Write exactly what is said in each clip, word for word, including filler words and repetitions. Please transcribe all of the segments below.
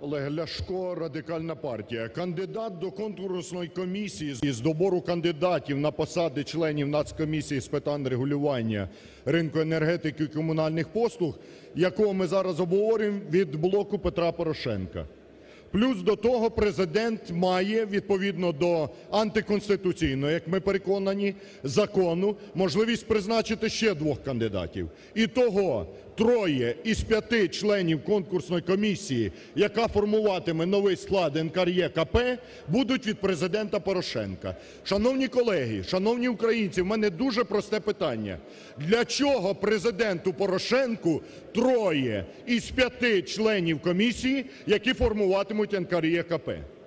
Олег Ляшко, Радикальна партія. Кандидат до конкурсної комісії з добору кандидатів на посади членів Нацкомісії з питань регулювання ринку енергетики і комунальних послуг, якого ми зараз обговорюємо, від "Блоку Петра Порошенка". Плюс до того Президент має, відповідно до антиконституційного, як ми переконані, закону, можливість призначити ще двох кандидатів. Ітого троє із п'яти членів конкурсної комісії, яка формуватиме новий склад НКРЕКП, будуть від Президента Порошенка. Шановні колеги, шановні українці, в мене дуже просте питання. Для чого Президенту Порошенку троє із п'яти членів комісії, які формуватимуть НКРЕКП?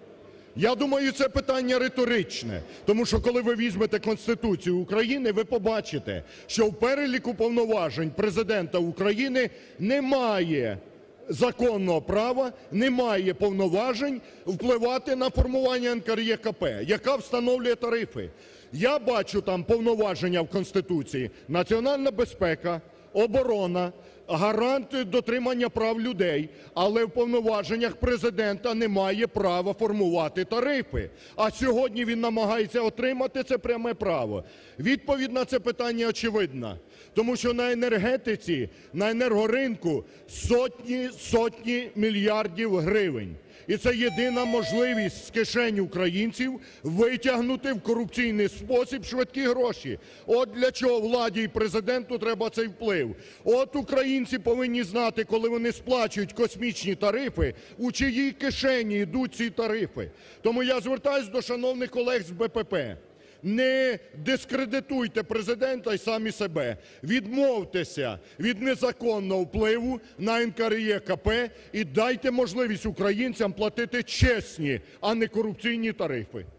Я думаю, це питання риторичне, тому що коли ви візьмете Конституцію України, ви побачите, що в переліку повноважень Президента України немає законного права, немає повноважень впливати на формування НКРЕКП, яка встановлює тарифи. Я бачу там повноваження в Конституції: національна безпека, оборона, гаранти дотримання прав людей, але в повноваженнях Президента немає права формувати тарифи. А сьогодні він намагається отримати це пряме право. Відповідь на це питання очевидна. Тому що на енергетиці, на енергоринку сотні, сотні мільярдів гривень. І це єдина можливість з кишень українців витягнути в корупційний спосіб швидкі гроші. От для чого владі і Президенту треба цей вплив. От українці повинні знати, коли вони сплачують космічні тарифи, у чиїй кишені йдуть ці тарифи. Тому я звертаюсь до шановних колег з БПП. Не дискредитуйте Президента і самі себе. Відмовтеся від незаконного впливу на НКРЕКП і дайте можливість українцям платити чесні, а не корупційні тарифи.